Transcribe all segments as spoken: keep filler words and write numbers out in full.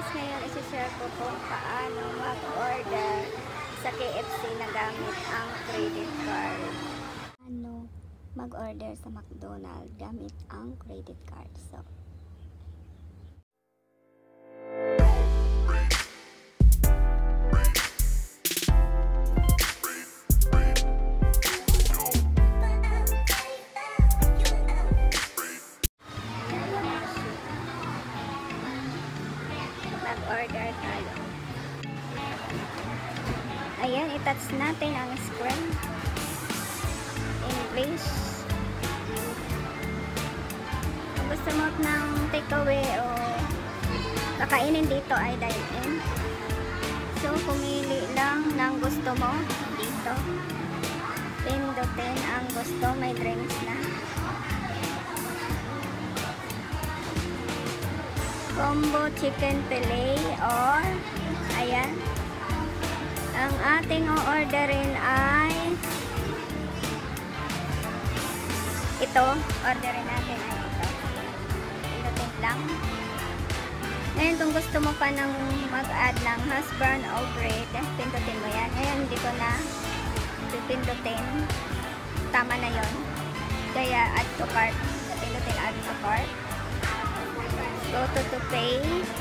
ngayon isi-share ko kung paano mag-order sa K F C na gamit ang credit card. Ano mag-order sa McDonald's gamit ang credit card. So, order tayo. Ayan, itouch natin ang screen. English. Kung gusto mo ng takeaway o kakainin dito ay dine-in. So, pumili lang ng gusto mo dito. Pindutin ang gusto. May drinks na. Combo chicken fillet or ayan, ang ating o-orderin ay ito, orderin natin ay ito. Pindutin lang. Ngayon kung gusto mo pa ng mag-add ng hash brown o bread, pindutin mo yan. Ngayon hindi ko na pipindutin, tama na yon. Kaya add to cart, pindutin add to cart. Go to to pay.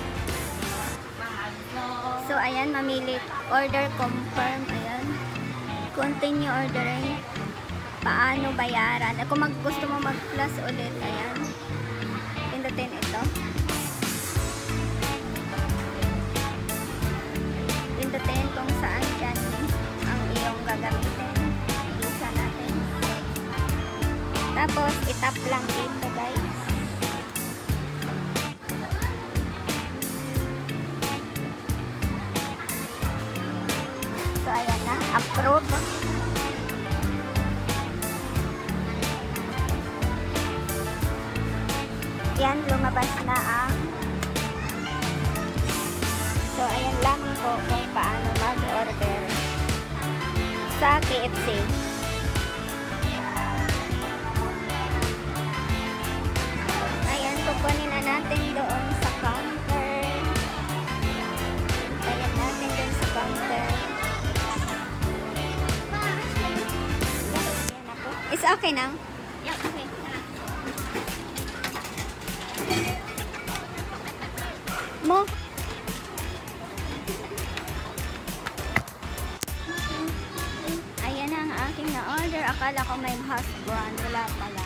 So, ayan, mamili. Order confirm. Ayan. Continue ordering. Paano bayaran? Kung mag, gusto mo mag-plus ulit, ayan. Pindutin ito. Pindutin kung saan dyan ang iyong gagamitin. Isa natin. Tapos, itap lang dito, guys. So, ayan na. Approve. Yan, lumabas na ang so, ayan lang po kung paano mag-order sa K F C. Ayan, kukunin na natin doon sa counter. Ayan natin doon sa counter. It's okay now? Yeah, okay. Mo? Ayan ang aking na-order. Akala ko may hash brown. Wala pala.